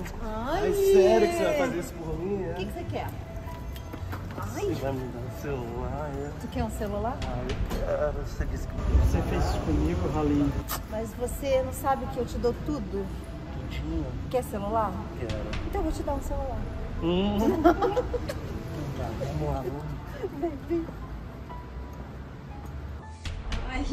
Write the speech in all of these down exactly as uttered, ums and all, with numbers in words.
Ai, Ai, sério que você vai fazer isso por mim? O que, que você quer? Ai. Você vai me dar um celular, é? Tu quer um celular? Ai, eu quero. Você disse que você fez isso comigo, Ralinho. Mas você não sabe que eu te dou tudo? Tudinho? Quer celular? Quero. Então eu vou te dar um celular. Hum. Então tá, vamos lá, vamos. Vem, vem. Ai.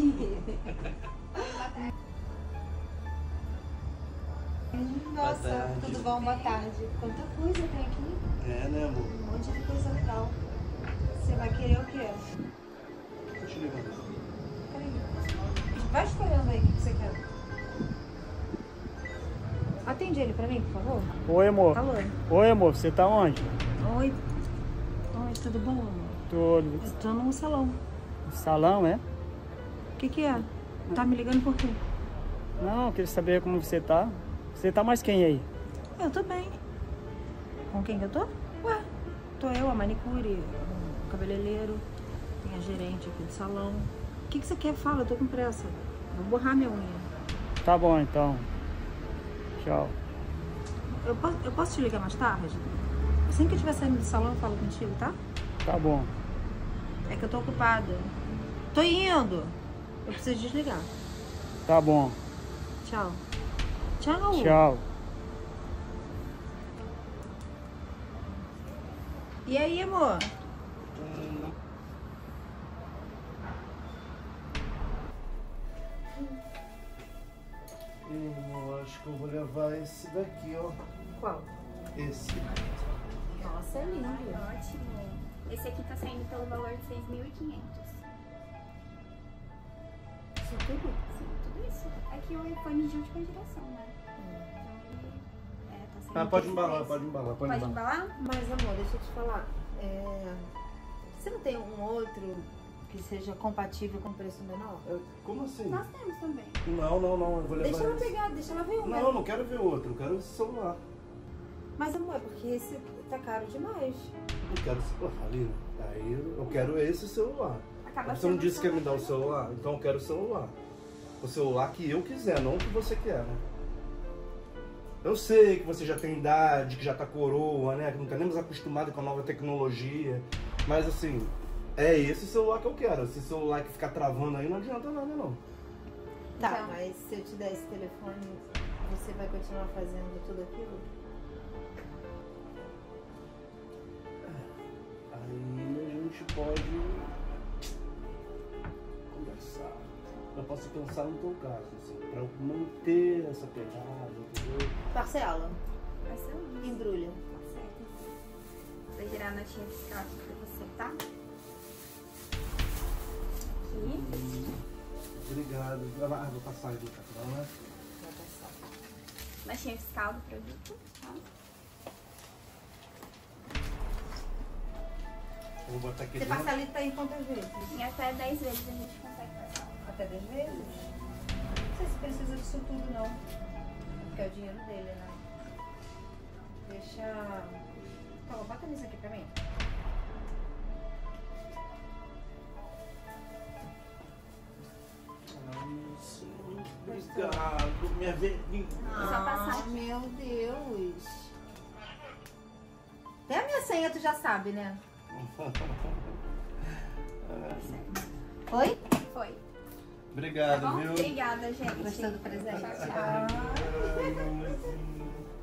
Nossa, tudo bom? Boa tarde. Quanta coisa tem aqui. É, né, amor? Um monte de coisa legal. Você vai querer o quê? Tô te ligando. Peraí. Vai escolhendo aí o que você quer. Atende ele pra mim, por favor. Oi, amor. Alô. Oi, amor. Você tá onde? Oi. Oi, tudo bom, amor? Tudo. Eu tô num salão. Salão, é? O que que é? Tá me ligando por quê? Não, eu queria saber como você tá. Você tá mais quem aí? Eu tô bem. Com quem que eu tô? Ué, tô eu, a manicure, o cabeleireiro, tem a gerente aqui do salão. O que que você quer? Fala, eu tô com pressa. Vou borrar minha unha. Tá bom, então. Tchau. Eu posso, eu posso te ligar mais tarde? Assim que eu estiver saindo do salão, eu falo contigo, tá? Tá bom. É que eu tô ocupada. Tô indo. Eu preciso desligar. Tá bom. Tchau. Tchau. Tchau. E aí, amor? Eu acho que eu vou levar esse daqui, ó. Qual? Esse. Nossa, é lindo. Ótimo. Esse aqui tá saindo pelo valor de seis mil e quinhentos. Isso tudo? Sim, tudo isso. É que o iPhone de última geração, né? Então ele é, tá saindo. Ah, pode por embalar, preço. pode embalar, pode, Pode embalar. embalar? Mas, amor, deixa eu te falar. É... Você não tem um outro que seja compatível com preço menor? É, como assim? Nós temos também. Não, não, não, eu vou levar Deixa ela esse. pegar, deixa ela ver um. Não, eu não quero ver outro, eu quero esse celular. Mas, amor, é porque esse tá caro demais. Eu quero esse celular, Lina. Aí eu quero esse celular. Acaba Você não sendo disse que ia me só dar o mais celular? Então eu quero o celular. O celular que eu quiser, não o que você quer, né? Eu sei que você já tem idade, que já tá coroa, né? Que não tá nem mais acostumado com a nova tecnologia. Mas assim, é esse celular que eu quero. Esse celular que ficar travando aí não adianta nada, não. Tá, Então. mas se eu te der esse telefone, você vai continuar fazendo tudo aquilo? Aí a gente pode conversar. Eu posso pensar no teu caso, assim, pra eu manter essa pegada, entendeu? Parcela. Parcelamos. Embrulha. Tá certo. Vou girar a notinha fiscal aqui pra você, tá? Aqui. Obrigado. Ah, vou passar aí do cartão, né? Vai passar. Notinha fiscal do produto, tá? Eu vou botar aqui Você dentro. parcelita em quantas vezes? Em até dez vezes a gente consegue parcelar. Até dez vezes? Não sei se precisa disso tudo, não. Porque é o dinheiro dele, né? Deixa... Toma, bota nisso aqui pra mim. Isso. Obrigado, minha velhinha. Só passar aqui. Meu Deus. Até a minha senha tu já sabe, né? Oi? Foi. Obrigado, Tá bom? viu? Obrigada, gente. Gostou do presente? Tchau, tchau. Ai, mamãezinha.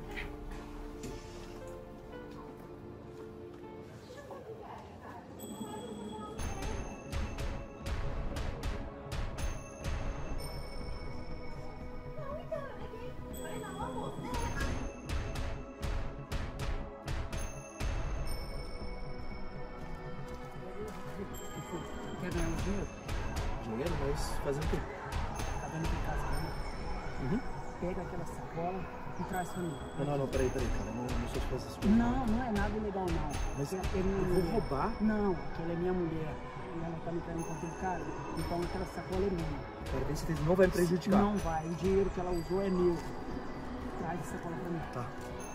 Quer ganhar um dinheiro? Dinheiro, mas fazendo o quê? Tá vendo que casa, né? Uhum. Pega aquela sacola e traz pra mim. Não, não, não, peraí, peraí, cara. Não, não sou de fazer essas coisas. Não, não é nada ilegal, não. Mas Ela eu é minha vou mulher. roubar? Não, porque ela é minha mulher. E ela tá me querendo com aquele cara. Então aquela sacola é minha. Cara, tem certeza que não vai me prejudicar. Não vai. O dinheiro que ela usou é meu. Traz a sacola pra mim. Tá.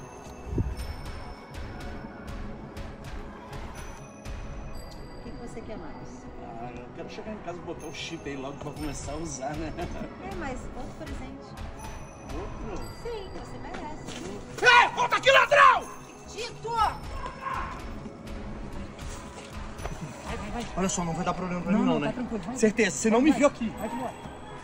O que, que você quer mais? Ah, eu quero chegar em casa e botar o chip aí logo pra começar a usar, né? É, mas outro presente. Outro? Sim, você merece. Ah! Olha só, não vai dar problema pra Não, mim não, não, né? tá tranquilo, vai. Certeza, você não me viu aqui. Vai embora.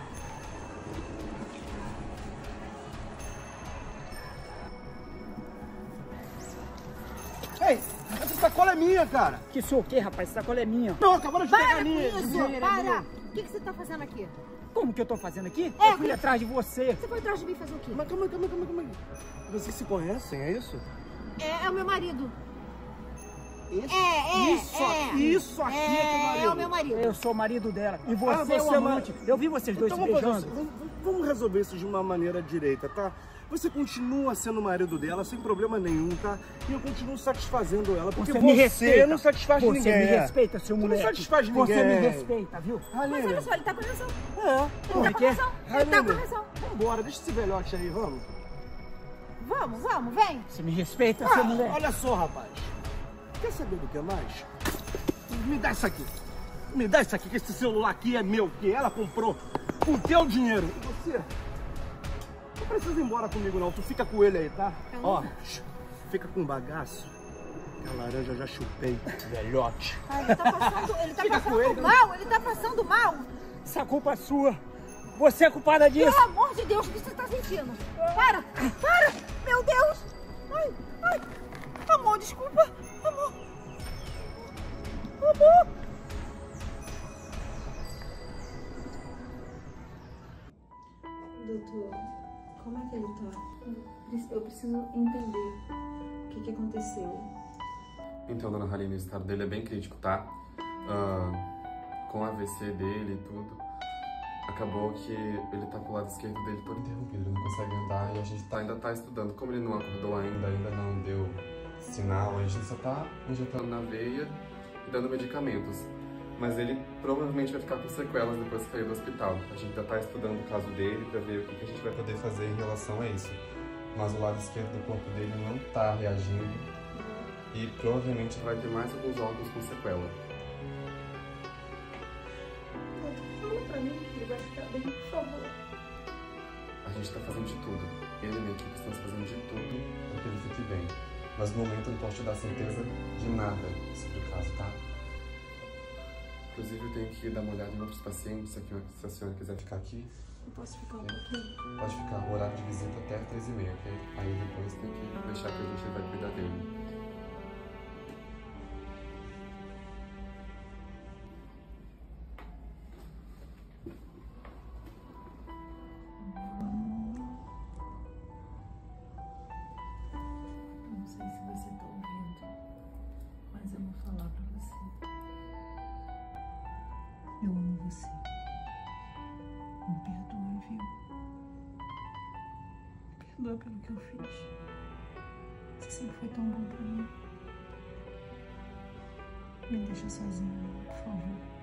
Ei, essa sacola é minha, cara. Que sou o quê, rapaz? Essa sacola é minha. Não, acabaram de pegar Para a com minha. isso! Dinheiro é Para! meu. O que, que você tá fazendo aqui? Como que eu tô fazendo aqui? É, Eu fui que- atrás de você. Você foi atrás de mim fazer o quê? Mas calma aí, calma aí, calma aí, calma aí. Vocês se conhecem, é isso? É, é o meu marido. Isso, É, é, isso, é. isso aqui é, teu É, marido. é o meu marido. Eu sou o marido dela. E você, Ah, você é o é amante. ma- Eu vi vocês dois Então se vamos, fazer beijando. isso. Vamos- vamos resolver isso de uma maneira direita, tá? Você continua sendo o marido dela sem problema nenhum, tá? E eu continuo satisfazendo ela, porque Você você, me respeita. não satisfaz Você ninguém. me é. respeita, seu Você não moleque. satisfaz Você me ninguém. respeita, viu? Mas olha Aline, só, ele tá com razão. é. Como é que é? Ele tá com Aline, razão. vambora, deixa esse velhote aí, vamos. Vamos, vamos, vem. Você me respeita, seu Ah, moleque. olha só, rapaz. Quer saber do que mais? Me dá isso aqui. Me dá isso aqui, que esse celular aqui é meu, que ela comprou com o teu dinheiro. E você? Não precisa ir embora comigo, não. Tu fica com ele aí, tá? Eu Ó, fica com o bagaço. Que a laranja eu já chupei, velhote. Ah, ele tá passando, ele tá Fica com passando ele. mal, ele tá passando mal. Essa culpa é sua. Você é culpada disso. Pelo amor de Deus, o que você tá sentindo? Para, para, meu Deus. Ai, ai. Amor, desculpa. Amor. Amor. Doutor, como é que ele tá? Eu preciso entender o que, que aconteceu. Então, dona Haline, o estado dele é bem crítico, tá? Ah, com o A V C dele e tudo, acabou que ele tá pro lado esquerdo dele todo interrompido, ele não consegue andar e a gente tá, ainda tá estudando. Como ele não acordou ainda, ainda não deu sinal, a gente só tá injetando na veia e dando medicamentos. Mas ele provavelmente vai ficar com sequelas depois que sair do hospital. A gente ainda tá estudando o caso dele pra ver o que a gente vai poder fazer em relação a isso. Mas o lado esquerdo do corpo dele não tá reagindo e provavelmente vai ter mais alguns órgãos com sequela. Fala pra mim que ele vai ficar bem, por favor. A gente tá fazendo de tudo. Ele e minha equipe estão fazendo de tudo para que ele fique bem. Mas no momento eu não posso te dar certeza de nada sobre o caso, tá? Inclusive eu tenho que dar uma olhada em outros pacientes, se a senhora, se a senhora quiser ficar aqui. Eu posso ficar um pouquinho? Pode ficar, o horário de visita até três e meia, ok? Aí depois tem que deixar que a gente vai cuidar dele. Não sei se você tá ouvindo, mas eu vou falar pra você. Eu amo você. Me perdoe, viu? Me perdoa pelo que eu fiz. Você sempre foi tão bom pra mim. Me deixa sozinha, por favor.